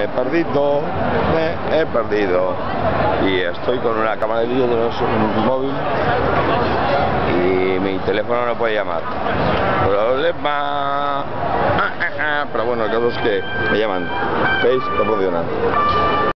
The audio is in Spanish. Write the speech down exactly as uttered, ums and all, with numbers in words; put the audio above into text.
me he perdido, me he perdido. Y estoy con una cámara de vídeo de un móvil y mi teléfono no puede llamar. Problema. Pero bueno, el caso es que me llaman. ¿Veis? No funciona.